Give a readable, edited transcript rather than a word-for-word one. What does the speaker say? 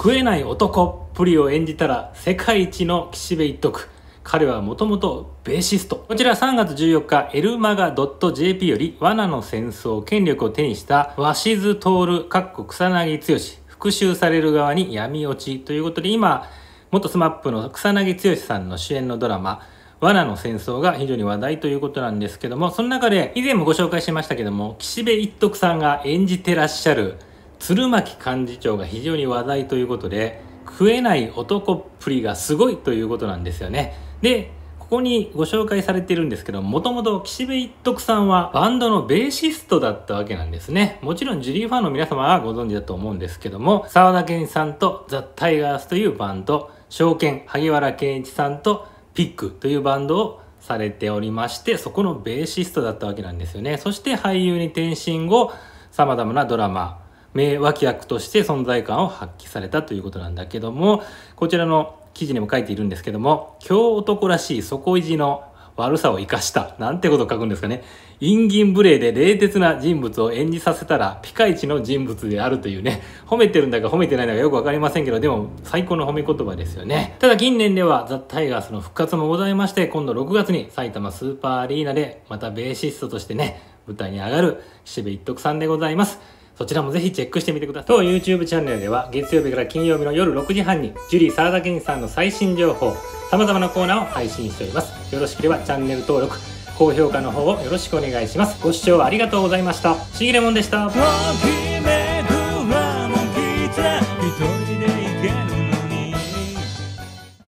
食えない男っぷりを演じたら世界一の岸辺一徳。彼はもともとベーシスト。こちら3月14日、エルマガ .jp より罠の戦争、権力を手にした鷲津徹、草薙剛、復讐される側に闇落ちということで、今、元スマップの草薙剛さんの主演のドラマ、罠の戦争が非常に話題ということなんですけども、その中で以前もご紹介しましたけども、岸辺一徳さんが演じてらっしゃる鶴巻幹事長が非常に話題ということで、食えない男っぷりがすごいということなんですよね。で、ここにご紹介されているんですけども、もともと岸辺一徳さんはバンドのベーシストだったわけなんですね。もちろんジュリーファンの皆様はご存知だと思うんですけども、沢田研さんとザ・タイガースというバンド、証券萩原健一さんとピックというバンドをされておりまして、そこのベーシストだったわけなんですよね。そして俳優に転身後、様々なドラマ、名脇役として存在感を発揮されたということなんだけども、こちらの記事にも書いているんですけども、京男らしい底意地の悪さを生かした。なんてことを書くんですかね。陰銀無礼で冷徹な人物を演じさせたらピカイチの人物であるというね、褒めてるんだか褒めてないんだかよくわかりませんけど、でも最高の褒め言葉ですよね。ただ近年ではザ・タイガースの復活もございまして、今度6月に埼玉スーパーアリーナでまたベーシストとしてね、舞台に上がる岸辺一徳さんでございます。そちらもぜひチェックしてみてください。当 YouTube チャンネルでは月曜日から金曜日の夜6時半にジュリー沢田研さんの最新情報、様々なコーナーを配信しております。よろしければチャンネル登録、高評価の方をよろしくお願いします。ご視聴ありがとうございました。しぎれもんでした。